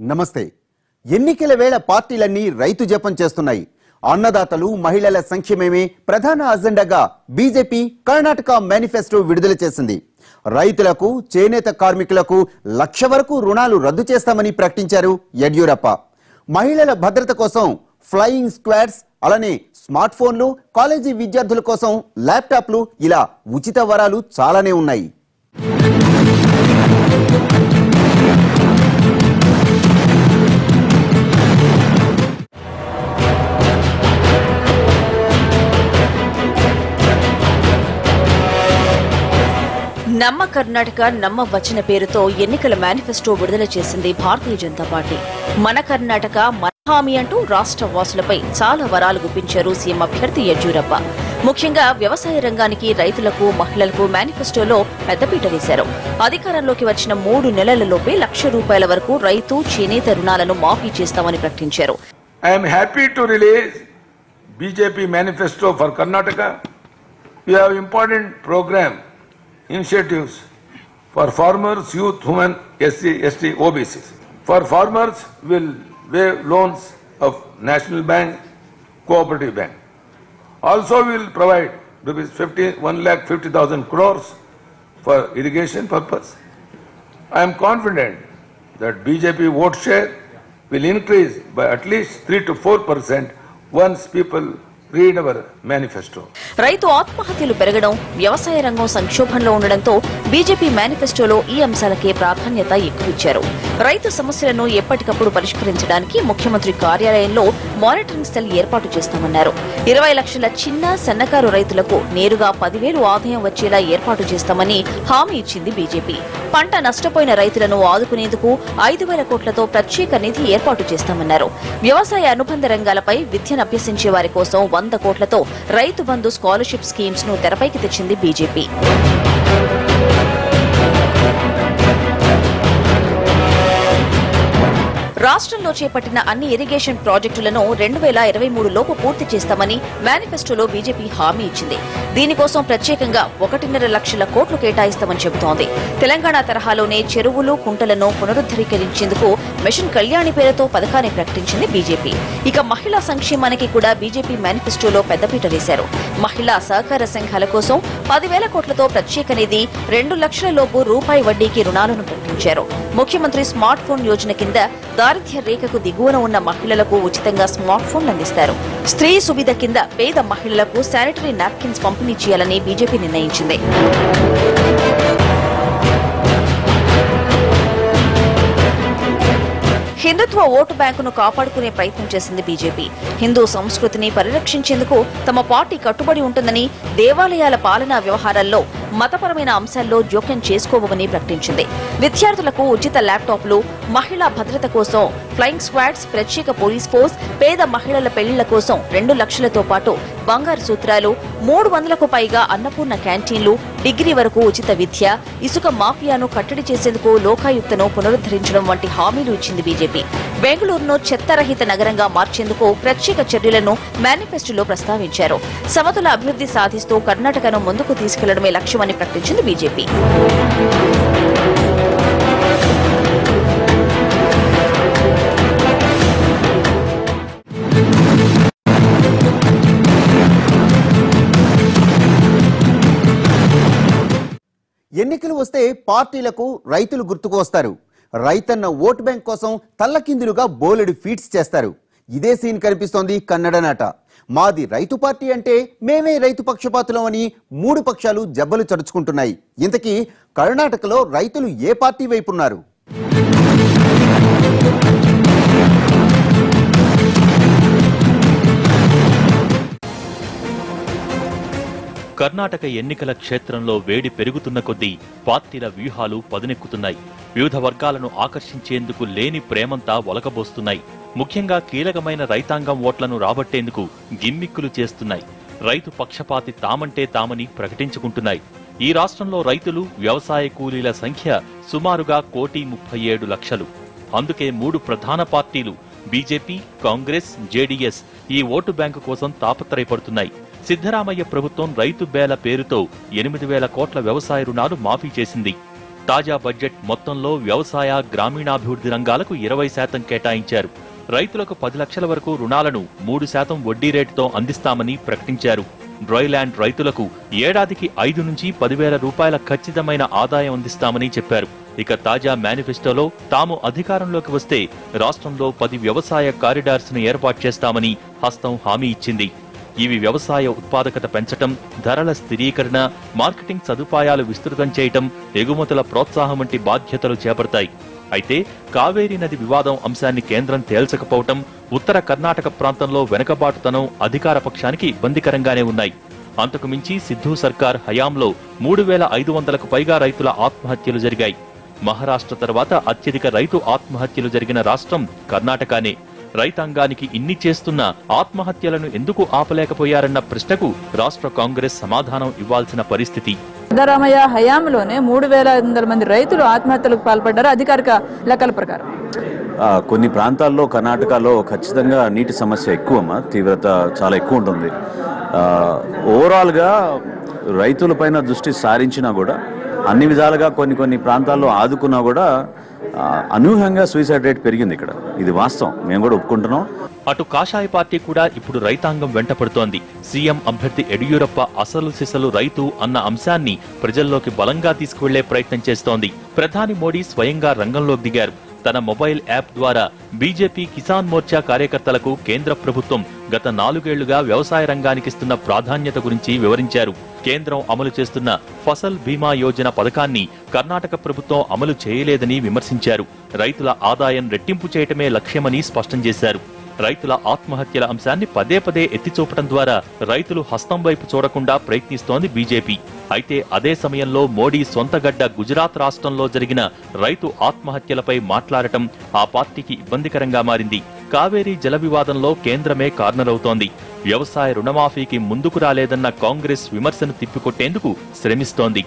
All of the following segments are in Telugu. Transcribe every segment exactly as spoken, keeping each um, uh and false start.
నమస్తే. ఎన్నికల వేళ పార్టీలన్నీ రైతు జపం చేస్తున్నాయి. అన్నదాతలు మహిళల సంక్షేమమే ప్రధాన అజెండాగా బీజేపీ కర్ణాటక మేనిఫెస్టో విడుదల చేసింది. రైతులకు, చేనేత కార్మికులకు లక్ష వరకు రుణాలు రద్దు చేస్తామని ప్రకటించారు యడ్యూరప్ప. మహిళల భద్రత కోసం ఫ్లయింగ్ స్క్వాడ్స్, అలానే స్మార్ట్ ఫోన్లు, కాలేజీ విద్యార్థుల కోసం ల్యాప్టాప్లు, ఇలా ఉచిత వరాలు చాలానే ఉన్నాయి. నమ్మ కర్ణాటక నమ్మ వచన పేరుతో ఎన్నికల మేనిఫెస్టో విడుదల చేసింది భారతీయ జనతా పార్టీ. మన కర్ణాటక మన హామీ అంటూ రాష్ట్ర వాసులపై చాలా వరాలు గుప్పించారు సీఎం అభ్యర్థి యడ్యూరప్ప. ముఖ్యంగా వ్యవసాయ రంగానికి, రైతులకు, మహిళలకు మేనిఫెస్టోలో పెద్దపీట వేశారు. అధికారంలోకి వచ్చిన మూడు నెలలలోపే లక్ష రూపాయల వరకు రైతు, చేనేత రుణాలను మాఫీ చేస్తామని ప్రకటించారు. I'm happy to release BJP manifesto for Karnataka. We have important programme initiatives for farmers, youth, women, S C, S T, O B C. For farmers, will waive loans of National Bank, Cooperative Bank. Also, we will provide rupees one lakh fifty thousand crores for irrigation purpose. I am confident that B J P vote share will increase by at least three to four percent once people read our manifesto. రైతు ఆత్మహత్యలు పెరగడం, వ్యవసాయ రంగం సంక్షోభంలో ఉండడంతో బీజేపీ మేనిఫెస్టోలో ఈ అంశాలకే ప్రాధాన్యత ఎక్కువిచ్చారు. రైతు సమస్యలను ఎప్పటికప్పుడు పరిష్కరించడానికి ముఖ్యమంత్రి కార్యాలయంలో మానిటరింగ్ సెల్ ఏర్పాటు చేస్తామన్నారు. ఇరవై లక్షల చిన్న, సన్నకారు రైతులకు నేరుగా పదివేలు ఆదాయం వచ్చేలా ఏర్పాటు చేస్తామని హామీ ఇచ్చింది బీజేపీ. పంట నష్టపోయిన రైతులను ఆదుకునేందుకు ఐదు వేల కోట్లతో ప్రత్యేక నిధి ఏర్పాటు చేస్తామన్నారు. వ్యవసాయ అనుబంధ రంగాలపై విద్యను అభ్యసించే వారి కోసం వంద కోట్లతో రైతు బంధు స్కాలర్షిప్ స్కీమ్స్ ను తెరపైకి తెచ్చింది బీజేపీ. రాష్ట్రంలో చేపట్టిన అన్ని ఇరిగేషన్ ప్రాజెక్టులను రెండు వేల ఇరవై మూడు లోపు పూర్తి చేస్తామని మేనిఫెస్టోలో బీజేపీ హామీ ఇచ్చింది. దీనికోసం ప్రత్యేకంగా ఒకటిన్నర లక్షల కోట్లు కేటాయిస్తామని చెబుతోంది. తెలంగాణ తరహాలోనే చెరువులు, కుంటలను పునరుద్ధరీకరించేందుకు మిషన్ కళ్యాణి పేరుతో పథకాన్ని ప్రకటించింది బీజేపీ. ఇక మహిళా సంక్షేమానికి కూడా బీజేపీ మేనిఫెస్టోలో పెద్దపీట వేశారు. మహిళా సహకార సంఘాల కోసం పదివేల కోట్లతో ప్రత్యేక నిధి, రెండు లక్షల లోపు రూపాయి వడ్డీకి రుణాలను ప్రకటించారు. ముఖ్యమంత్రి స్మార్ట్ ఫోన్ యోజన కింద దారిద్ర్య రేఖకు దిగువన ఉన్న మహిళలకు ఉచితంగా స్మార్ట్ ఫోన్లు అందిస్తారు. స్త్రీ సువిధ కింద పేద మహిళలకు శానిటరీ నాప్కిన్స్ పంపిణీ చేయాలని బీజేపీ నిర్ణయించింది. హిందుత్వ ఓటు బ్యాంకును కాపాడుకునే ప్రయత్నం చేసింది బీజేపీ. హిందూ సంస్కృతిని పరిరక్షించేందుకు తమ పార్టీ కట్టుబడి ఉంటుందని, దేవాలయాల పాలనా వ్యవహారాల్లో మతపరమైన అంశాల్లో జోక్యం చేసుకోవని ప్రకటించింది. విద్యార్థులకు ఉచిత ల్యాప్టాప్లు, మహిళా భద్రత కోసం ఫ్లయింగ్ స్క్వాడ్స్, ప్రత్యేక పోలీస్ ఫోర్స్, పేద మహిళల పెళ్లిళ్ల కోసం రెండు లక్షలతో పాటు బంగారు సూత్రాలు, మూడు వందలకు పైగా అన్నపూర్ణ క్యాంటీన్లు, డిగ్రీ వరకు ఉచిత విద్య, ఇసుక మాఫియాను కట్టడి చేసేందుకు లోకాయుక్తను పునరుద్ధరించడం వంటి హామీలు ఇచ్చింది బీజేపీ. బెంగళూరును చెత్తరహిత నగరంగా మార్చేందుకు ప్రత్యేక చర్యలను మేనిఫెస్టోలో ప్రస్తావించారు. సమతుల అభివృద్ధి సాధిస్తూ కర్ణాటకను ముందుకు తీసుకెళ్లడమే లక్ష్యమని ప్రకటించింది బీజేపీ. ఎన్నికలు వస్తే పార్టీలకు రైతులు గుర్తుకు వస్తారు. రైతన్న ఓటు బ్యాంక్ కోసం తల్లకిందులుగా బోలెడు ఫీట్స్ చేస్తారు. ఇదే సీన్ కనిపిస్తోంది కన్నడ నాట. మాది రైతు పార్టీ అంటే మేమే రైతు పక్షపాతులం అని మూడు పక్షాలు జబ్బలు చరుచుకుంటున్నాయి. ఇంతకీ కర్ణాటకలో రైతులు ఏ పార్టీ వైపున్నారు? కర్ణాటక ఎన్నికల క్షేత్రంలో వేడి పెరుగుతున్న కొద్దీ పార్టీల వ్యూహాలు పదునెక్కుతున్నాయి. వివిధ వర్గాలను ఆకర్షించేందుకు లేని ప్రేమంతా ఒలకబోస్తున్నాయి. ముఖ్యంగా కీలకమైన రైతాంగం ఓట్లను రాబట్టేందుకు గిమ్మిక్కులు చేస్తున్నాయి. రైతు పక్షపాతి తామంటే తామని ప్రకటించుకుంటున్నాయి. ఈ రాష్ట్రంలో రైతులు, వ్యవసాయ కూలీల సంఖ్య సుమారుగా కోటి ముప్పై ఏడు లక్షలు. అందుకే మూడు ప్రధాన పార్టీలు బీజేపీ, కాంగ్రెస్, జేడీఎస్ ఈ ఓటు బ్యాంకు కోసం తాపత్రయపడుతున్నాయి. సిద్ధరామయ్య ప్రభుత్వం రైతు బేల పేరుతో ఎనిమిది వేల కోట్ల వ్యవసాయ రుణాలు మాఫీ చేసింది. తాజా బడ్జెట్ మొత్తంలో వ్యవసాయ గ్రామీణాభివృద్ధి రంగాలకు ఇరవై శాతం కేటాయించారు. రైతులకు పది లక్షల వరకు రుణాలను మూడు శాతం వడ్డీ రేటుతో అందిస్తామని ప్రకటించారు. డ్రైల్యాండ్ రైతులకు ఏడాదికి ఐదు నుంచి పదివేల రూపాయల ఖచ్చితమైన ఆదాయం అందిస్తామని చెప్పారు. ఇక తాజా మేనిఫెస్టోలో తాము అధికారంలోకి వస్తే రాష్ట్రంలో పది వ్యవసాయ కారిడార్స్ ను ఏర్పాటు చేస్తామని హస్తం హామీ ఇచ్చింది. ఇవి వ్యవసాయ ఉత్పాదకత పెంచటం, ధరల స్థిరీకరణ, మార్కెటింగ్ సదుపాయాలు విస్తృతం చేయటం, ఎగుమతుల ప్రోత్సాహం వంటి బాధ్యతలు చేపడతాయి. అయితే కావేరీ నది వివాదం అంశాన్ని కేంద్రం తేల్చకపోవటం, ఉత్తర కర్ణాటక ప్రాంతంలో వెనుకబాటుతనం అధికార పక్షానికి ఇబ్బందికరంగానే ఉన్నాయి. అంతకు మించి సిద్ధూ సర్కార్ హయాంలో మూడు వేల ఐదు వందలకు పైగా రైతుల ఆత్మహత్యలు జరిగాయి. మహారాష్ట్ర తర్వాత అత్యధిక రైతు ఆత్మహత్యలు జరిగిన రాష్ట్రం కర్ణాటకనే. రైతాంగానికి ఇన్ని చేస్తున్న ఆత్మహత్యలను ఎందుకు ఆపలేకపోయారన్న ప్రశ్నకు రాష్ట్ర కాంగ్రెస్ సమాధానం ఇవ్వాల్సిన పరిస్థితి. సిద్ధరామయ్య హయాంలోనే మూడు వేల ఐదు వందల మంది రైతులు ఆత్మహత్యలకు పాల్పడ్డారు అధికారిక లెక్కల ప్రకారం. కొన్ని ప్రాంతాల్లో కర్ణాటకలో ఖచ్చితంగా నీటి సమస్య ఎక్కువమ్మా, తీవ్రత చాలా ఎక్కువ ఉంటుంది. ఓవరాల్గా రైతులపైన దృష్టి సారించినా కూడా, అన్ని విధాలుగా కొన్ని కొన్ని ప్రాంతాల్లో ఆదుకున్నా కూడా అనూహ్యంగా సూసైడ్ రేట్ పెరిగింది. ఇక్కడ ఇది వాస్తవం, మేము కూడా ఒప్పుకుంటున్నాం. అటు కాషాయ పార్టీ కూడా ఇప్పుడు రైతాంగం వెంట పడుతోంది. సీఎం అభ్యర్థి యడియూరప్ప అసలు సిసలు రైతు అన్న అంశాన్ని ప్రజల్లోకి బలంగా తీసుకువెళ్లే ప్రయత్నం చేస్తోంది. ప్రధాని మోడీ స్వయంగా రంగంలోకి దిగారు. తన మొబైల్ యాప్ ద్వారా బీజేపీ కిసాన్ మోర్చా కార్యకర్తలకు కేంద్ర ప్రభుత్వం గత నాలుగేళ్లుగా వ్యవసాయ రంగానికిస్తున్న ప్రాధాన్యత గురించి వివరించారు. కేంద్రం అమలు చేస్తున్న ఫసల్ బీమా యోజన పథకాన్ని కర్ణాటక ప్రభుత్వం అమలు చేయలేదని విమర్శించారు. రైతుల ఆదాయం రెట్టింపు చేయటమే లక్ష్యమని స్పష్టం చేశారు. రైతుల ఆత్మహత్యల అంశాన్ని పదే పదే ఎత్తిచూపడం ద్వారా రైతులు హస్తం వైపు చూడకుండా ప్రయత్నిస్తోంది బీజేపీ. అయితే అదే సమయంలో మోడీ సొంతగడ్డ గుజరాత్ రాష్ట్రంలో జరిగిన రైతు ఆత్మహత్యలపై మాట్లాడటం ఆ పార్టీకి ఇబ్బందికరంగా మారింది. కావేరీ జల వివాదంలో కేంద్రమే కార్నర్ అవుతోంది. వ్యవసాయ రుణమాఫీకి ముందుకు రాలేదన్న కాంగ్రెస్ విమర్శను తిప్పికొట్టేందుకు శ్రమిస్తోంది.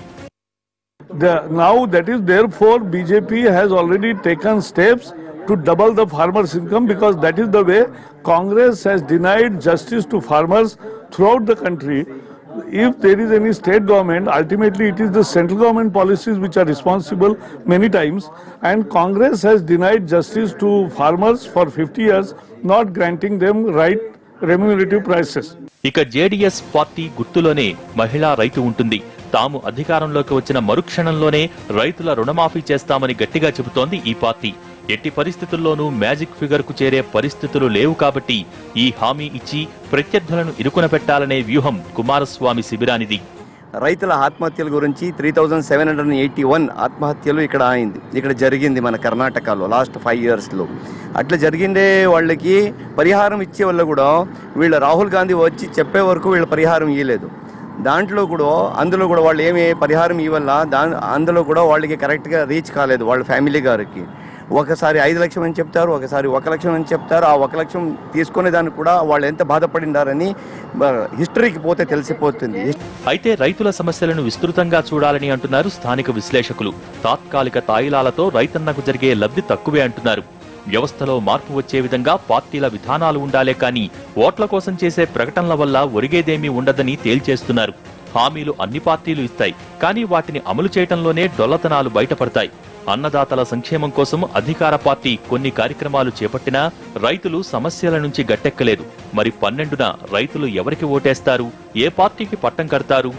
Now that is therefore B J P has already taken steps to double the farmers' income, because that is the way Congress has denied justice to farmers throughout the country. If there is any state government, ultimately it is the central government policies which are responsible many times, and Congress has denied justice to farmers for fifty years, not granting them right remunerative prices. ఇక జేడీఎస్ పార్టీ గుర్తులోనే మహిళా రైతు ఉంటుంది. తాము అధికారంలోకి వచ్చిన మరుక్షణంలోనే రైతుల రుణమాఫీ చేస్తామని గట్టిగా చెబుతోంది ఈ పార్టీ. ఎట్టి పరిస్థితుల్లోనూ మ్యాజిక్ ఫిగర్ కు చేరే పరిస్థితులు లేవు కాబట్టి ఈ హామీ ఇచ్చి ప్రత్యర్థులను ఇరుకున పెట్టాలనే వ్యూహం కుమారస్వామి శిబిరానిది. రైతుల ఆత్మహత్యల గురించి three thousand seven hundred eighty one ఆత్మహత్యలు ఇక్కడ అయింది, ఇక్కడ జరిగింది మన కర్ణాటకలో లాస్ట్ ఫైవ్ ఇయర్స్లో. అట్లా జరిగిందే వాళ్ళకి పరిహారం ఇచ్చే వాళ్ళు కూడా వీళ్ళ రాహుల్ గాంధీ వచ్చి చెప్పే వరకు వీళ్ళ పరిహారం ఇవ్వలేదు. దాంట్లో కూడా అందులో కూడా వాళ్ళు ఏమి పరిహారం ఇవ్వాల దా అందులో కూడా వాళ్ళకి కరెక్ట్గా రీచ్ కాలేదు వాళ్ళ ఫ్యామిలీ గారికి. ఒకసారి ఐదు లక్షం అని చెప్తారు, ఒకసారి ఒక లక్షం అని చెప్తారు. ఆ ఒక లక్షం తీసుకునే దానికి కూడా వాళ్ళు ఎంత బాధపడిండారని హిస్టరీకి పోతే తెలిసిపోతుంది. అయితే రైతుల సమస్యలను విస్తృతంగా చూడాలని అంటున్నారు స్థానిక విశ్లేషకులు. తాత్కాలిక తాయిలాలతో రైతన్నకు జరిగే లబ్ధి తక్కువే అంటున్నారు. వ్యవస్థలో మార్పు వచ్చే విధంగా పార్టీల విధానాలు ఉండాలే కానీ ఓట్ల కోసం చేసే ప్రకటనల వల్ల ఒరిగేదేమీ ఉండదని తేల్చేస్తున్నారు. హామీలు అన్ని పార్టీలు ఇస్తాయి, కానీ వాటిని అమలు చేయటంలోనే డొల్లతనాలు బయటపడతాయి. అన్నదాతల సంక్షేమం కోసం అధికార పార్టీ కొన్ని కార్యక్రమాలు చేపట్టినా రైతులు సమస్యల నుంచి గట్టెక్కలేదు. మరి పన్నెండున రైతులు ఎవరికి ఓటేస్తారు, ఏ పార్టీకి పట్టం కడతారు?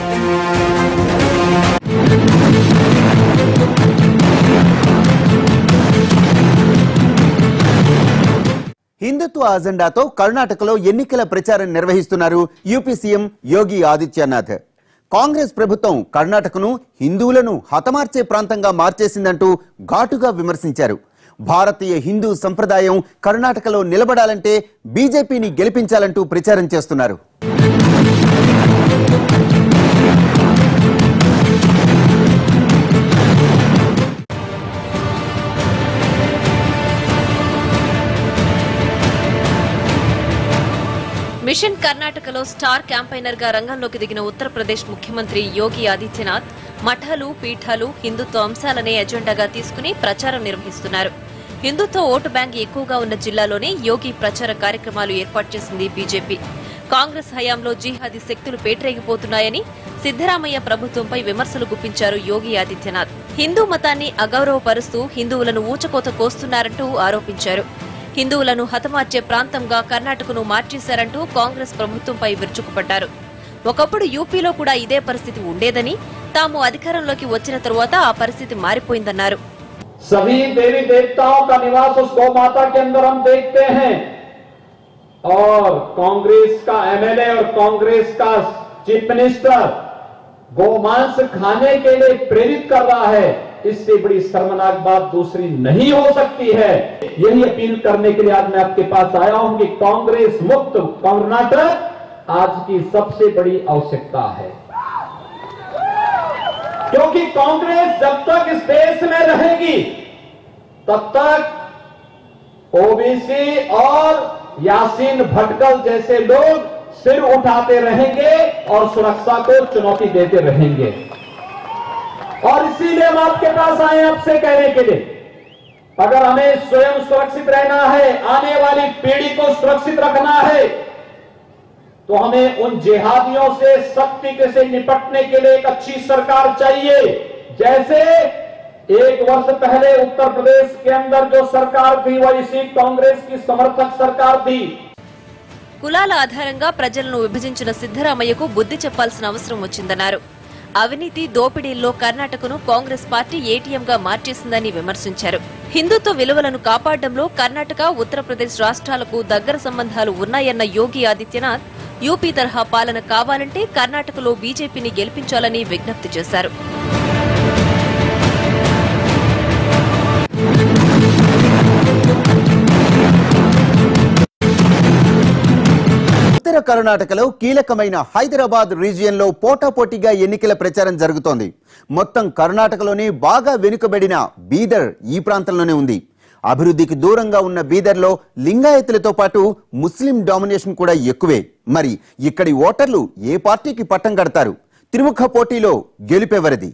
హిందుత్వ అజెండాతో కర్ణాటకలో ఎన్నికల ప్రచారం నిర్వహిస్తున్నారు యూపీ సీఎం యోగి ఆదిత్యనాథ్. కాంగ్రెస్ ప్రభుత్వం కర్ణాటకను హిందువులను హతమార్చే ప్రాంతంగా మార్చేసిందంటూ ఘాటుగా విమర్శించారు. భారతీయ హిందూ సంప్రదాయం కర్ణాటకలో నిలబడాలంటే బీజేపీని గెలిపించాలంటూ ప్రచారం చేస్తున్నారు. మిషన్ కర్ణాటకలో స్టార్ క్యాంపైనర్ గా రంగంలోకి దిగిన ఉత్తరప్రదేశ్ ముఖ్యమంత్రి యోగి ఆదిత్యనాథ్ మఠాలు, పీఠాలు, హిందుత్వ అంశాలనే ఎజెండాగా తీసుకుని ప్రచారం నిర్వహిస్తున్నారు. హిందుత్వ ఓటు బ్యాంక్ ఎక్కువగా ఉన్న జిల్లాలోనే యోగి ప్రచార కార్యక్రమాలు ఏర్పాటు చేసింది బీజేపీ. కాంగ్రెస్ హయాంలో జిహాదీ శక్తులు పేటరేగిపోతున్నాయని సిద్దరామయ్య ప్రభుత్వంపై విమర్శలు గుప్పించారు యోగి ఆదిత్యనాథ్. హిందూ మతాన్ని అగౌరవపరుస్తూ హిందువులను ఊచకోత కోస్తున్నారంటూ ఆరోపించారు. హిందువులను హతమార్చే ప్రాంతంగా కర్ణాటకను మార్చేశారంటూ కాంగ్రెస్ ప్రభుత్వంపై విరుచుకుపడ్డారు. ఒకప్పుడు యూపీలో కూడా ఇదే పరిస్థితి ఉండేదని, తాము అధికారంలోకి వచ్చిన తరువాత ఆ పరిస్థితి మారిపోయిందన్నారు. सभी देवी देवताओं का निवास उस गौ माता के अंदर हम देखते हैं और कांग्रेस का एमएलए और कांग्रेस का चीफ मिनिस्टर गौमांस खाने के लिए प्रेरित कर रहा है। इससे बड़ी शर्मनाक बात दूसरी नहीं हो सकती है। यही अपील करने के लिए आज मैं आपके पास आया हूं कि कांग्रेस मुक्त कर्नाटक आज की सबसे बड़ी आवश्यकता है, क्योंकि कांग्रेस जब तक इस देश में रहेगी तब तक ओबीसी और यासीन भटकल जैसे लोग सिर उठाते रहेंगे और सुरक्षा को चुनौती देते रहेंगे। और इसीलिए हम आपके पास आए आपसे कहने के लिए, अगर हमें स्वयं सुरक्षित रहना है, आने वाली पीढ़ी को सुरक्षित रखना है, तो हमें उन जिहादियों से सख्ती से निपटने के लिए एक अच्छी सरकार चाहिए। जैसे एक वर्ष पहले उत्तर प्रदेश के अंदर जो सरकार थी वो इसी कांग्रेस की समर्थक सरकार थी। కులాల ఆధారంగా ప్రజలను విభజించిన సిద్దరామయ్యకు బుద్ధి చెప్పాల్సిన అవసరం వచ్చిందన్నారు. అవినీతి దోపిడీల్లో కర్ణాటకను కాంగ్రెస్ పార్టీ ఏటీఎంగా మార్చేసిందని విమర్శించారు. హిందుత్వ విలువలను కాపాడడంలో కర్ణాటక, ఉత్తరప్రదేశ్ రాష్ట్రాలకు దగ్గర సంబంధాలు ఉన్నాయన్న యోగి ఆదిత్యనాథ్ యూపీ తరహా పాలన కావాలంటే కర్ణాటకలో బీజేపీని గెలిపించాలని విజ్ఞప్తి చేశారు. ఉత్తర కర్ణాటకలో కీలకమైన హైదరాబాద్ రీజియన్ లో పోటాపోటీగా ఎన్నికల ప్రచారం జరుగుతోంది. మొత్తం కర్ణాటకలోనే బాగా వెనుకబడిన బీదర్ ఈ ప్రాంతంలోనే ఉంది. అభివృద్ధికి దూరంగా ఉన్న బీదర్ లో లింగాయతులతో పాటు ముస్లిం డామినేషన్ కూడా ఎక్కువే. మరి ఇక్కడి ఓటర్లు ఏ పార్టీకి పట్టం కడతారు? త్రిముఖ పోటీలో గెలుపెవరిది?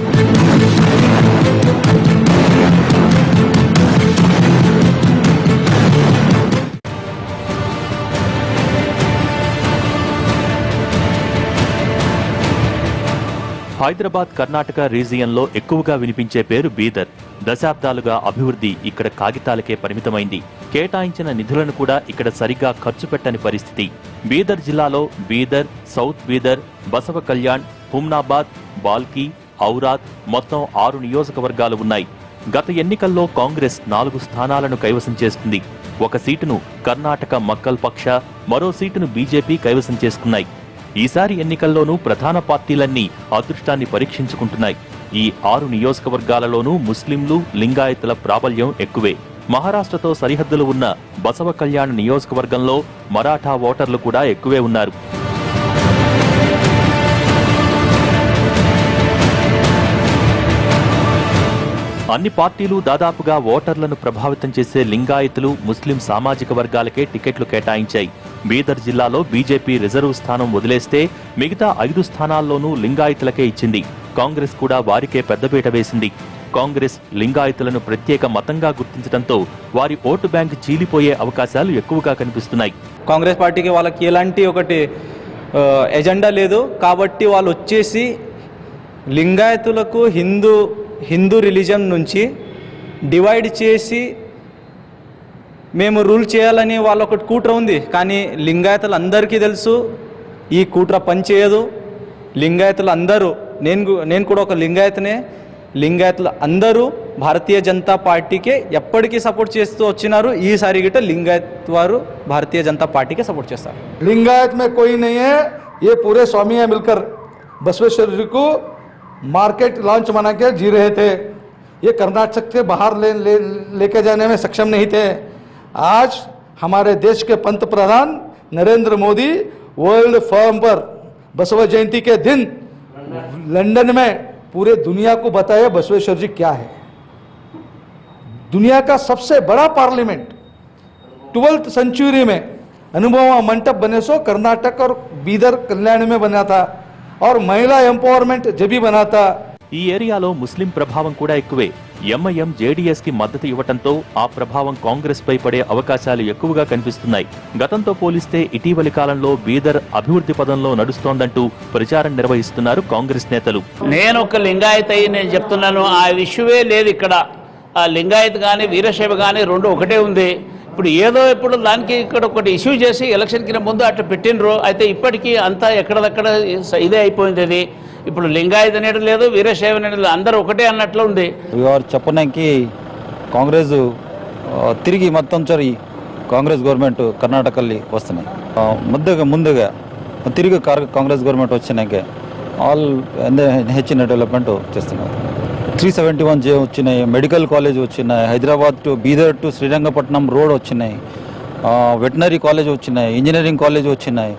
హైదరాబాద్ కర్ణాటక రీజియన్లో ఎక్కువగా వినిపించే పేరు బీదర్. దశాబ్దాలుగా అభివృద్ధి ఇక్కడ కాగితాలకే పరిమితమైంది. కేటాయించిన నిధులను కూడా ఇక్కడ సరిగ్గా ఖర్చు పెట్టని పరిస్థితి. బీదర్ జిల్లాలో బీదర్, సౌత్ బీదర్, బసవ కళ్యాణ్, హుమ్నాబాద్, బాల్కి, ఔరాద్ మొత్తం ఆరు నియోజకవర్గాలు ఉన్నాయి. గత ఎన్నికల్లో కాంగ్రెస్ నాలుగు స్థానాలను కైవసం చేస్తుంది. ఒక సీటును కర్ణాటక మక్కల్ పక్ష, మరో సీటును బీజేపీ కైవసం చేసుకున్నాయి. ఈసారి ఎన్నికల్లోనూ ప్రధాన పార్టీలన్నీ అదృష్టాన్ని పరీక్షించుకుంటున్నాయి. ఈ ఆరు నియోజకవర్గాలలోనూ ముస్లింలు, లింగాయతుల ప్రాబల్యం ఎక్కువే. మహారాష్ట్రతో సరిహద్దులు ఉన్న బసవ కళ్యాణ్ నియోజకవర్గంలో మరాఠా ఓటర్లు కూడా ఎక్కువే ఉన్నారు. అన్ని పార్టీలు దాదాపుగా ఓటర్లను ప్రభావితం చేసే లింగాయతులు, ముస్లిం సామాజిక వర్గాలకే టికెట్లు కేటాయించాయి. బీదర్ జిల్లాలో బీజేపీ రిజర్వ్ స్థానం వదిలేస్తే మిగతా ఐదు స్థానాల్లోనూ లింగాయతులకే ఇచ్చింది. కాంగ్రెస్ కూడా వారికే పెద్దపీట వేసింది. కాంగ్రెస్ లింగాయతులను ప్రత్యేక మతంగా గుర్తించడంతో వారి ఓటు బ్యాంక్ చీలిపోయే అవకాశాలు ఎక్కువగా కనిపిస్తున్నాయి. కాంగ్రెస్ పార్టీకి వాళ్ళకి ఎలాంటి ఒకటి ఎజెండా లేదు కాబట్టి వాళ్ళు వచ్చేసి లింగాయతులకు హిందూ హిందూ రిలీజన్ నుంచి డివైడ్ చేసి మేము రూల్ చేయాలని వాళ్ళ ఒకటి కూట్ర ఉంది. కానీ లింగాయతులు అందరికీ తెలుసు ఈ కూట్ర పనిచేయదు. లింగాయతులు అందరూ, నేను నేను కూడా ఒక లింగాయతనే, లింగాయతులు అందరూ భారతీయ జనతా పార్టీకే ఎప్పటికీ సపోర్ట్ చేస్తూ వచ్చినారు. ఈసారి గిట్ట లింగాయత్ వారు భారతీయ జనతా పార్టీకే సపోర్ట్ చేస్తారు. लिंगायत में कोई नहीं है, ये पूरे स्वामी है मिलकर बसवेश्वर जी को मार्केट लॉन्च बना के जी रहे थे. ये कर्नाटक से बाहर ले ले लेके जाने में सक्षम नहीं थे. आज हमारे देश के पंत प्रधान नरेंद्र मोदी वर्ल्ड फॉरम पर बसव जयंती के दिन लंदन में पूरे दुनिया को बताया बसवेश्वर जी क्या है. दुनिया का सबसे बड़ा पार्लियामेंट ट्वेल्थ सेंचुरी में अनुभव मंडप बने सो कर्नाटक और बीदर कल्याण में बना था और महिला ఎంపవర్మెంట్ జబీ బనాతా. ఈ ఏరియాలో ముస్లిం ప్రభావం కూడా ఎక్కువే. ఎంఐఎం జేడీఎస్ కి మద్దతు ఇవ్వడంతో ఆ ప్రభావం కాంగ్రెస్ పై పడే అవకాశాలు ఎక్కువగా కనిపిస్తున్నాయి. గతంతో పోలిస్తే ఇటీవలి కాలంలో బీదర్ అభివృద్ధి పదంలో నడుస్తోందంటూ ప్రచారం నిర్వహిస్తున్నారు కాంగ్రెస్ నేతలు. నేను ఒక లింగాయత్ అయ్యి నేను చెప్తున్నాను, ఆ ఇష్యూవే లేదు ఇక్కడ. ఆ లింగాయత్ కానీ వీరశైవ కానీ రెండు ఒకటే ఉంది. ఇప్పుడు ఏదో ఇప్పుడు దానికి ఇక్కడ ఒకటి ఇష్యూ చేసి ఎలక్షన్ కింద ముందు అట్లా పెట్టినరు. అయితే ఇప్పటికీ అంతా ఎక్కడదక్కడ ఇదే అయిపోయింది. అది ఇప్పుడు లింగాయత్ అనేది లేదు, వీరశైవ అనేది లేదు, అందరూ ఒకటే అన్నట్లు ఉంది. వారు చెప్పడానికి కాంగ్రెస్ తిరిగి మొత్తం సరి కాంగ్రెస్ గవర్నమెంట్ కర్ణాటకಲ್ಲಿ వస్తున్నాయి. ముందుగా ముందుగా తిరిగి కాంగ్రెస్ గవర్నమెంట్ వచ్చినాక ఆల్ ಹೆಚ್ಚಿನ డెవలప్మెంట్ చేస్తున్నారు. త్రీ సెవెంటీ వన్ జే వచ్చినాయి, మెడికల్ కాలేజ్ వచ్చినాయి, Hyderabad to Bidar to Srirangapatna road వచ్చినాయి, వెటనరీ కాలేజ్ వచ్చినాయి, ఇంజనీరింగ్ కాలేజ్ వచ్చినాయి,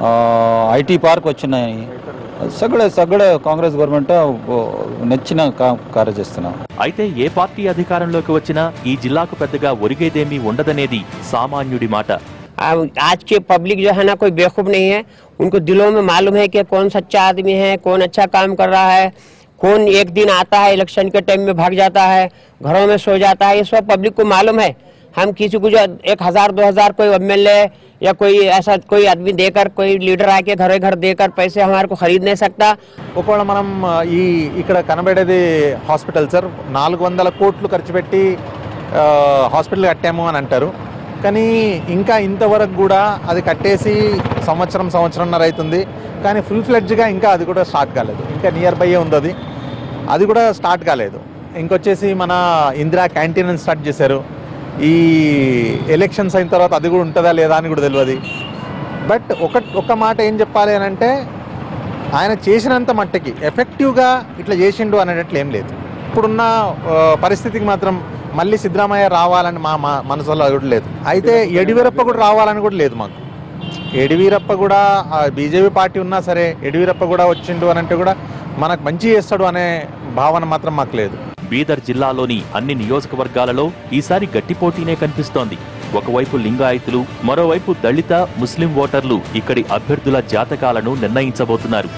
ఐటీ పార్క్ వచ్చినాయి. సగడే సగడే కాంగ్రెస్ గవర్నమెంట్ నచ్చిన కార్య చేస్తున్నాం. అయితే ఏ పార్టీ అధికారంలోకి వచ్చినా ఈ జిల్లాకు పెద్దగా ఒరిగేదేమీ ఉండదనేది సామాన్యుడి మాట. आज के पब्लिक जो है ना कोई बेवकूफ नहीं है, उनको दिलों में मालूम है कि कौन सच्चा आदमी है, कौन अच्छा काम कर रहा है, कौन एक दिन आता है इलेक्शन के टाइम में भाग जाता है, घरों में सो जाता है. ये सब पब्लिक को मालूम है. हम किसी को जो एक हजार दो हजार कोई एमएलए या कोई ऐसा कोई आदमी देकर कोई लीडर आके घरे घर देकर पैसे हमारे को खरीद नहीं सकता. ఒకవేళ మనం ఈ ఇక్కడ కనబడేది హాస్పిటల్ సార్ నాలుగు వందల కోట్లు ఖర్చు పెట్టి హాస్పిటల్ కట్టాము అని అంటారు. కానీ ఇంకా ఇంతవరకు కూడా అది కట్టేసి సంవత్సరం సంవత్సరంన్నర అవుతుంది. కానీ ఫుల్ ఫ్లెడ్జ్గా ఇంకా అది కూడా స్టార్ట్ కాలేదు. ఇంకా నియర్ బై ఉంది అది అది కూడా స్టార్ట్ కాలేదు. ఇంకొచ్చేసి మన ఇందిరా క్యాంటీన్ అని స్టార్ట్ చేశారు. ఈ ఎలక్షన్స్ అయిన తర్వాత అది కూడా ఉంటుందా లేదా అని కూడా తెలియదు. బట్ ఒక ఒక మాట ఏం చెప్పాలి అని అంటే ఆయన చేసినంత మట్టుకి ఎఫెక్టివ్గా ఇట్లా చేసిండు అనేటట్లు ఏం లేదు. ఇప్పుడున్న పరిస్థితికి మాత్రం మళ్ళీ సిద్ధరామయ్య రావాలని మా మా మనసులో కూడా లేదు. అయితే యడియూరప్ప కూడా రావాలని కూడా లేదు మాకు. యడియూరప్ప కూడా బీజేపీ పార్టీ ఉన్నా సరే యడియూరప్ప కూడా వచ్చిండు అని అంటే కూడా మనకు మంచి చేస్తాడు అనే భావన మాత్రం మాకు లేదు. బీదర్ జిల్లాలోని అన్ని నియోజకవర్గాలలో ఈసారి గట్టి పోటీనే కనిపిస్తోంది. ఒకవైపు లింగాయతులు, మరోవైపు దళిత, ముస్లిం ఓటర్లు ఇక్కడి అభ్యర్థుల జాతకాలను నిర్ణయించబోతున్నారు.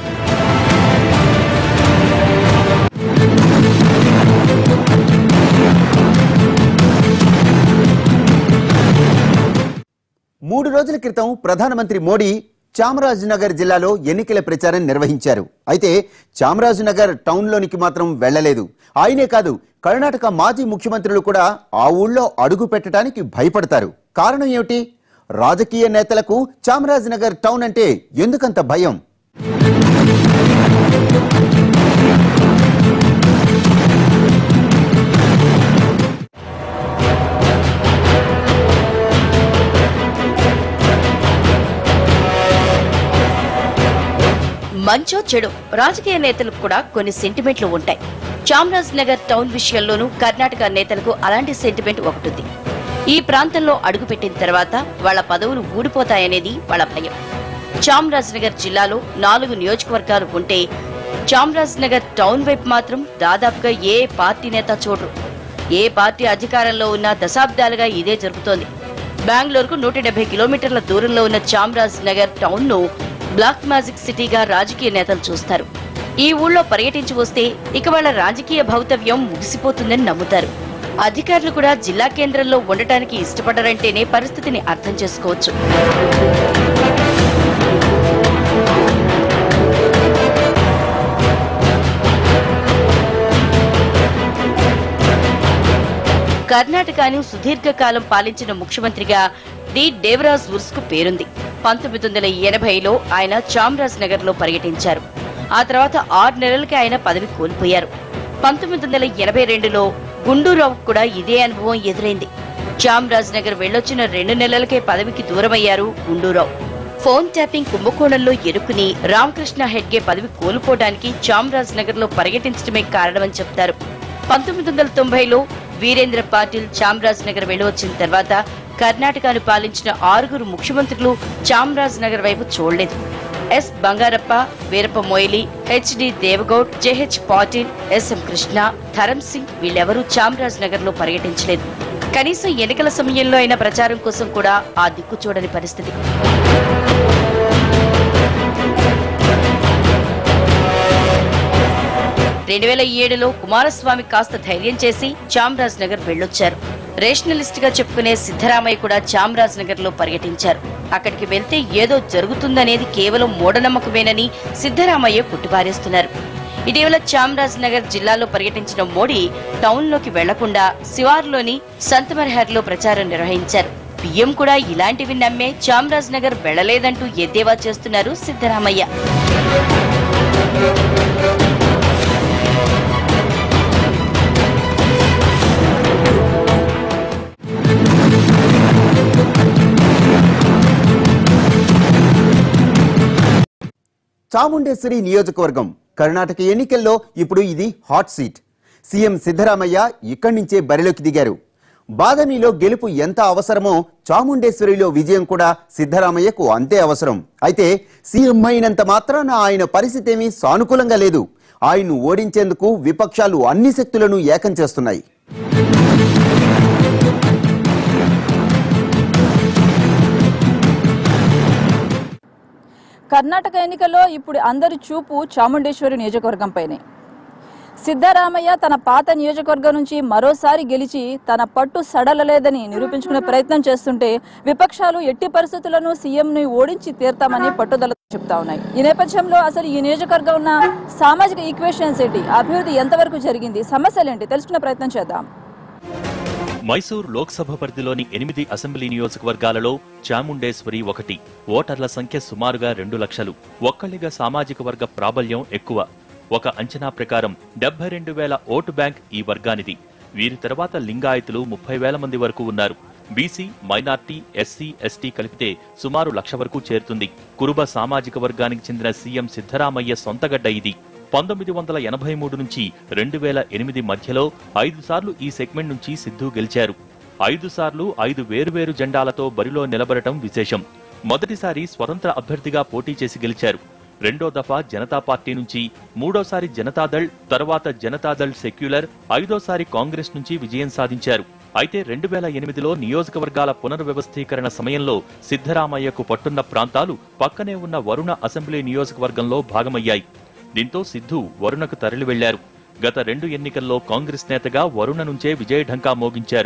మూడు రోజుల క్రితం ప్రధానమంత్రి మోడీ చామరాజనగర్ జిల్లాలో ఎన్నికల ప్రచారం నిర్వహించారు. అయితే చామరాజనగర్ టౌన్లోనికి మాత్రం వెళ్లలేదు. ఆయనే కాదు, కర్ణాటక మాజీ ముఖ్యమంత్రులు కూడా ఆ ఊళ్ళో అడుగు పెట్టడానికి భయపడతారు. కారణం ఏమిటి? రాజకీయ నేతలకు చామరాజనగర్ టౌన్ అంటే ఎందుకంత భయం? మంచో చెడు రాజకీయ నేతలకు కూడా కొన్ని సెంటిమెంట్లు ఉంటాయి. చామరాజ్ నగర్ టౌన్ విషయంలోనూ కర్ణాటక నేతలకు అలాంటి సెంటిమెంట్ ఒకటి. ఈ ప్రాంతంలో అడుగుపెట్టిన తర్వాత వాళ్ల పదవులు ఊడిపోతాయనేది వాళ్ల భయం. చామరాజ్ నగర్ జిల్లాలో నాలుగు నియోజకవర్గాలు ఉంటే చామరాజ్ నగర్ టౌన్ వైపు మాత్రం దాదాపుగా ఏ పార్టీ నేత చూడరు. ఏ పార్టీ అధికారంలో ఉన్నా దశాబ్దాలుగా ఇదే జరుగుతోంది. బెంగళూరుకు నూట డెబ్బై కిలోమీటర్ల దూరంలో ఉన్న చామరాజ్ నగర్ టౌన్ ను బ్లాక్ మ్యాజిక్ సిటీగా రాజకీయ నేతలు చూస్తారు. ఈ ఊళ్ళో పర్యటించి వస్తే ఇక వాళ్ల రాజకీయ భౌతవ్యం ముగిసిపోతుందని నమ్ముతారు. అధికారులు కూడా జిల్లా కేంద్రంలో ఉండటానికి ఇష్టపడరంటేనే పరిస్థితిని అర్థం చేసుకోవచ్చు. కర్ణాటకను సుదీర్ఘకాలం పాలించిన ముఖ్యమంత్రిగా డి దేవరాజ్ ఉర్స్ కు పేరుంది. పంతొమ్మిది వందల ఎనభైలో ఆయన చామరాజ్ నగర్ లో పర్యటించారు. ఆ తర్వాత ఆరు నెలలకి ఆయన పదవి కోల్పోయారు. పంతొమ్మిది వందల ఎనభై రెండులో గుండూరావు కూడా ఇదే అనుభవం ఎదురైంది. చామరాజ్ నగర్ వెళ్లొచ్చిన రెండు నెలలకే పదవికి దూరమయ్యారు గుండూరావు. ఫోన్ ట్యాపింగ్ కుంభకోణంలో ఇరుక్కుని రామకృష్ణ హెడ్గే పదవి కోల్పోవడానికి చామరాజ్ నగర్ లో పర్యటించడమే కారణమని చెప్తారు. పంతొమ్మిది వందల తొంభైలో వీరేంద్ర పాటిల్ చామరాజ్ నగర్ వెళ్లొచ్చిన తర్వాత కర్ణాటకను పాలించిన ఆరుగురు ముఖ్యమంత్రులు చామరాజ్ నగర్ వైపు చూడలేదు. S Bangarappa, Veerappa Moily, HD Devegowda, JH Patil, SM Krishna, Dharam Singh వీళ్ళెవరూ చామరాజ్ నగర్ లో పర్యటించలేదు. కనీసం ఎన్నికల సమయంలో అయిన ప్రచారం కోసం కూడా ఆ దిక్కు చూడని పరిస్థితి. రెండు వేల ఏడులో కుమారస్వామి కాస్త ధైర్యం చేసి చామరాజ్ నగర్ వెళ్లొచ్చారు. రేషనలిస్ట్ గా చెప్పుకునే సిద్ధరామయ్య కూడా చామరాజ్ నగర్ లో పర్యటించారు. అక్కడికి వెళ్తే ఏదో జరుగుతుందనేది కేవలం మూఢనమ్మకమేనని సిద్ధరామయ్య కొట్టిపారేస్తున్నారు. ఇటీవల చామరాజ్ నగర్ జిల్లాలో పర్యటించిన మోడీ టౌన్ లోకి వెళ్లకుండా శివార్లోని సంతమర్హర్ లో ప్రచారం నిర్వహించారు. పీఎం కూడా ఇలాంటివి నమ్మే చామరాజ్ నగర్ వెళ్లలేదంటూ ఎద్దేవా చేస్తున్నారు సిద్ధరామయ్య. చాముండేశ్వరి నియోజకవర్గం కర్ణాటక ఎన్నికల్లో ఇప్పుడు ఇది హాట్ సీట్. సీఎం సిద్ధరామయ్య ఇక్కడి నుంచే బరిలోకి దిగారు. బాదమిలో గెలుపు ఎంత అవసరమో చాముండేశ్వరిలో విజయం కూడా సిద్ధరామయ్యకు అంతే అవసరం. అయితే సీఎం అయినంత మాత్రాన ఆయన పరిస్థితి ఏమీ సానుకూలంగా లేదు. ఆయన్ను ఓడించేందుకు విపక్షాలు అన్ని శక్తులను ఏకం చేస్తున్నాయి. కర్ణాటక ఎన్నికల్లో ఇప్పుడు అందరి చూపు చాముండేశ్వరి నియోజకవర్గంపైనే. సిద్ధరామయ్య తన పాత నియోజకవర్గం నుంచి మరోసారి గెలిచి తన పట్టు సడలలేదని నిరూపించుకునే ప్రయత్నం చేస్తుంటే విపక్షాలు ఎట్టి పరిస్థితులను సీఎంని ఓడించి తీర్తామని పట్టుదలతో చెప్తా ఉన్నాయి. ఈ నేపథ్యంలో అసలు ఈ నియోజకవర్గం ఉన్న సామాజిక ఈక్వేషన్స్ ఏంటి, అభివృద్ధి ఎంతవరకు జరిగింది, సమస్యలేంటి తెలుసుకునే ప్రయత్నం చేద్దాం. మైసూర్ లోక్సభ పరిధిలోని ఎనిమిది అసెంబ్లీ నియోజకవర్గాలలో చాముండేశ్వరి ఒకటి. ఓటర్ల సంఖ్య సుమారుగా రెండు లక్షలు. ఒక్కళ్ళిగా సామాజిక వర్గ ప్రాబల్యం ఎక్కువ. ఒక అంచనా ప్రకారం డెబ్బై రెండు వేల ఓటు బ్యాంక్ ఈ వర్గానిది. వీరి తర్వాత లింగాయతులు ముప్పై వేల మంది వరకు ఉన్నారు. బీసీ, మైనార్టీ, ఎస్సీ, ఎస్టీ కలిపితే సుమారు లక్ష వరకు చేరుతుంది. కురుబ సామాజిక వర్గానికి చెందిన సీఎం సిద్ధరామయ్య సొంతగడ్డ ఇది. పంతొమ్మిది వందల ఎనభై మూడు నుంచి రెండు వేల ఎనిమిది మధ్యలో ఐదు సార్లు ఈ సెగ్మెంట్ నుంచి సిద్ధు గెలిచారు. ఐదు సార్లు ఐదు వేరువేరు జెండాలతో బరిలో నిలబడటం విశేషం. మొదటిసారి స్వతంత్ర అభ్యర్థిగా పోటీ చేసి గెలిచారు. రెండో దఫా జనతా పార్టీ నుంచి, మూడోసారి జనతాదళ్, తర్వాత జనతాదళ్ సెక్యులర్, ఐదోసారి కాంగ్రెస్ నుంచి విజయం సాధించారు. అయితే రెండు వేల ఎనిమిదిలో నియోజకవర్గాల పునర్వ్యవస్థీకరణ సమయంలో సిద్ధరామయ్యకు పట్టున్న ప్రాంతాలు పక్కనే ఉన్న వరుణ అసెంబ్లీ నియోజకవర్గంలో భాగమయ్యాయి. దీంతో సిద్ధు వరుణకు తరలి వెళ్లారు. గత రెండు ఎన్నికల్లో కాంగ్రెస్ నేతగా వరుణ నుంచే విజయఢంకా మోగించారు.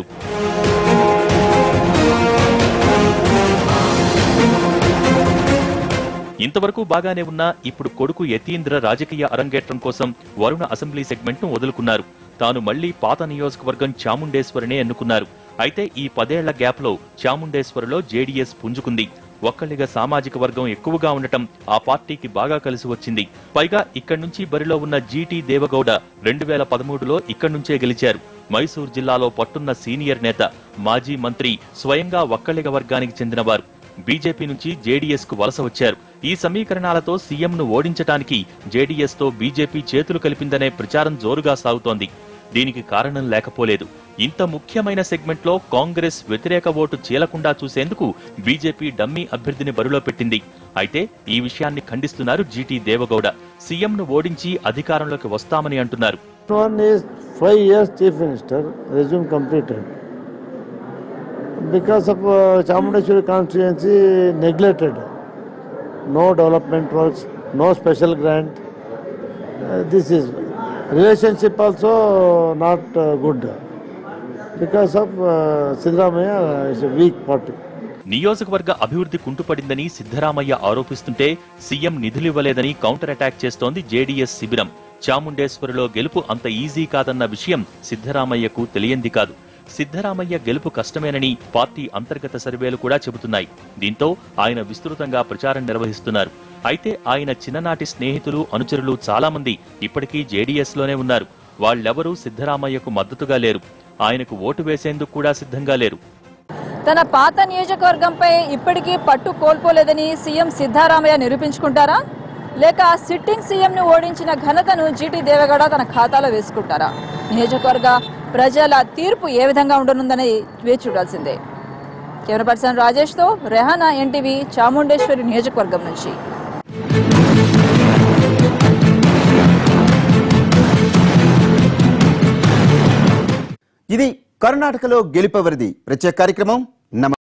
ఇంతవరకు బాగానే ఉన్నా ఇప్పుడు కొడుకు యతీంద్ర రాజకీయ అరంగేట్రం కోసం వరుణ అసెంబ్లీ సెగ్మెంట్ ను వదులుకున్నారు. తాను మళ్లీ పాత నియోజకవర్గం చాముండేశ్వరినే ఎన్నుకున్నారు. అయితే ఈ పదేళ్ల గ్యాప్ లో చాముండేశ్వరిలో జేడీఎస్ పుంజుకుంది. ఒక్కళ్ళిగా సామాజిక వర్గం ఎక్కువగా ఉండటం ఆ పార్టీకి బాగా కలిసి వచ్చింది. పైగా ఇక్కడి నుంచి బరిలో ఉన్న జీటీ దేవగౌడ రెండు వేల పదమూడులో ఇక్కడి నుంచే గెలిచారు. మైసూర్ జిల్లాలో పట్టున్న సీనియర్ నేత, మాజీ మంత్రి, స్వయంగా ఒక్కళ్ళిగ వర్గానికి చెందినవారు. బీజేపీ నుంచి జేడీఎస్ కు వలస వచ్చారు. ఈ సమీకరణాలతో సీఎంను ఓడించడానికి జేడీఎస్ తో బీజేపీ చేతులు కలిపిందనే ప్రచారం జోరుగా సాగుతోంది. దీనికి కారణం లేకపోలేదు. ఇంత ముఖ్యమైన సెగ్మెంట్ లో కాంగ్రెస్ వ్యతిరేక ఓటు చీలకుండా చూసేందుకు బీజేపీ డమ్మీ అభ్యర్థిని బరిలో పెట్టింది. అయితే ఈ విషయాన్ని ఖండిస్తున్నారు జీటీ దేవగౌడ. సీఎంను ఓడించి అధికారంలోకి వస్తామని అంటున్నారు. Because of uh, Chamundeshwari constituency neglected, no development works, no special grant. Uh, this is relationship also not uh, good because of uh, Siddaramaiah is a weak party. నియోజకవర్గ అభివృద్ధి కుంటుపడిందని సిద్ధరామయ్య ఆరోపిస్తుంటే సీఎం నిధులివ్వలేదని కౌంటర్ అటాక్ చేస్తోంది జేడీఎస్ శిబిరం. చాముండేశ్వరిలో గెలుపు అంత ఈజీ కాదన్న విషయం సిద్ధరామయ్యకు తెలియంది కాదు. సిద్ధరామయ్య గెలుపు కష్టమేనని పార్టీ అంతర్గత సర్వేలు కూడా చెబుతున్నాయి. దీంతో ఆయన విస్తృతంగా ప్రచారం నిర్వహిస్తున్నారు. అయితే ఆయన చిన్ననాటి స్నేహితులు, అనుచరులు చాలా మంది ఇప్పటికీ జేడీఎస్ లోనే ఉన్నారు. వాళ్ళెవరూ సిద్ధరామయ్యకు మద్దతుగా లేరు. ఆయనకు ఓటు వేసేందుకు కూడా సిద్ధంగా లేరు. తన పాత నియోజకవర్గంపై ఇప్పటికీ పట్టు కోల్పోలేదని సీఎం సిద్ధరామయ్య నిరూపించుకుంటారా, లేక సిట్టింగ్ సీఎం ను ఓడించిన ఘనతను జీటీ దేవగౌడ తన ఖాతాలో వేసుకుంటారా? నియోజకవర్గ ప్రజల తీర్పు ఏ విధంగా ఉండనుందని వేచి చూడాల్సిందే. కెమెరా పర్సన్ రాజేష్ తో రెహానా, ఎన్టీవీ, చాముండేశ్వరి నియోజకవర్గం నుంచి. ఇది కర్ణాటకలో గెలుపెవరిది ప్రత్యేక కార్యక్రమం.